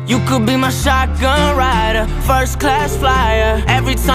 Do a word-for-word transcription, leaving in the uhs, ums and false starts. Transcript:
You could be my shotgun rider, first class flyer. Every time